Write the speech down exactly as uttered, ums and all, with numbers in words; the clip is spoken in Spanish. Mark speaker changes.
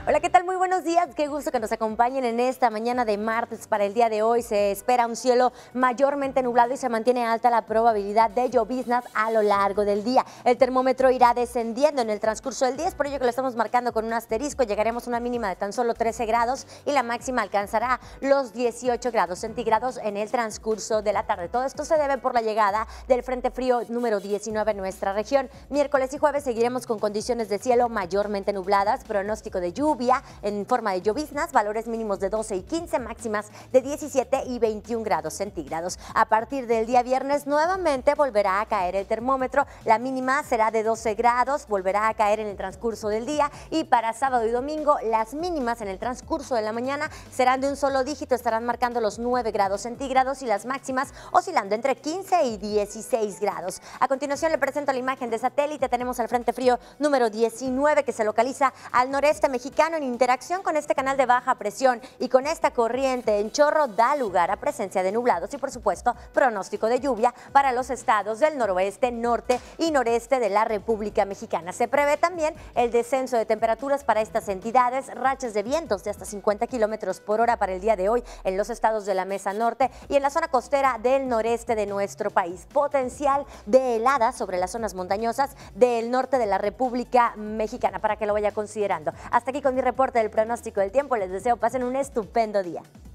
Speaker 1: Hola, ¿qué tal? Muy buenos días. Qué gusto que nos acompañen en esta mañana de martes. Para el día de hoy se espera un cielo mayormente nublado y se mantiene alta la probabilidad de lloviznas a lo largo del día. El termómetro irá descendiendo en el transcurso del día, es por ello que lo estamos marcando con un asterisco. Llegaremos a una mínima de tan solo trece grados y la máxima alcanzará los dieciocho grados centígrados en el transcurso de la tarde. Todo esto se debe por la llegada del Frente Frío número diecinueve en nuestra región. Miércoles y jueves seguiremos con condiciones de cielo mayormente nubladas, pronóstico de lluvia en forma de lloviznas, valores mínimos de doce y quince, máximas de diecisiete y veintiún grados centígrados. A partir del día viernes nuevamente volverá a caer el termómetro, la mínima será de doce grados, volverá a caer en el transcurso del día, y para sábado y domingo las mínimas en el transcurso de la mañana serán de un solo dígito, estarán marcando los nueve grados centígrados y las máximas oscilando entre quince y dieciséis grados. A continuación le presento la imagen de satélite. Tenemos al Frente Frío número diecinueve que se localiza al noreste mexicano. En interacción con este canal de baja presión y con esta corriente en chorro da lugar a presencia de nublados y por supuesto pronóstico de lluvia para los estados del noroeste, norte y noreste de la República Mexicana. Se prevé también el descenso de temperaturas para estas entidades, rachas de vientos de hasta cincuenta kilómetros por hora para el día de hoy en los estados de la Mesa Norte y en la zona costera del noreste de nuestro país. Potencial de heladas sobre las zonas montañosas del norte de la República Mexicana, para que lo vaya considerando. Hasta aquí con mi reporte del pronóstico del tiempo. Les deseo pasen un estupendo día.